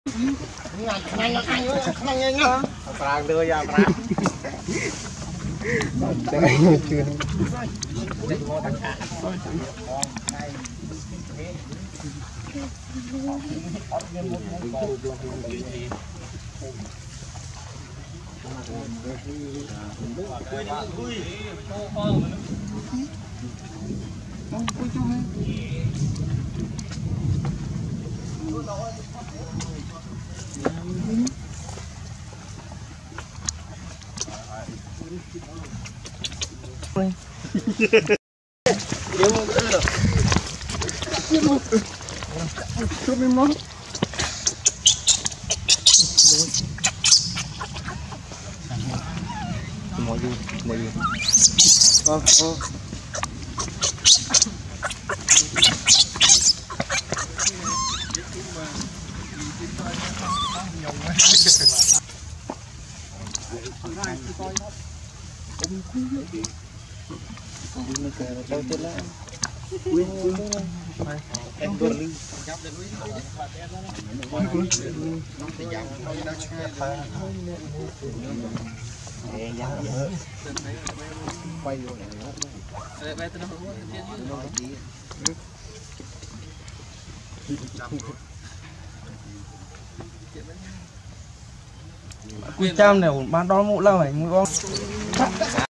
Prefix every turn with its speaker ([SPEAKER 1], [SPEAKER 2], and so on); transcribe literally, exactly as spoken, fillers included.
[SPEAKER 1] Nhanh nhanh nhanh nhanh nhanh nhanh. Prang đưa ra prang. Chưa. Chụp em nó. Mọi gì, mọi gì. Ờ, ờ. Em vừa đi quay vô quy trăm này bán đó mũ lâu này mua con